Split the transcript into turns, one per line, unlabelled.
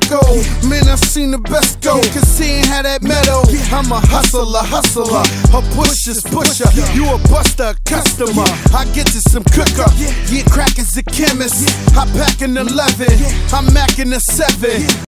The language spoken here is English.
go. Man, I seen the best go, cause he ain't had that metal. I'm a hustler, a pusher's pusher. You a buster, customer. I get to some cooker. Yeah, crack is a chemist. I pack an 11, I'm macking a 7.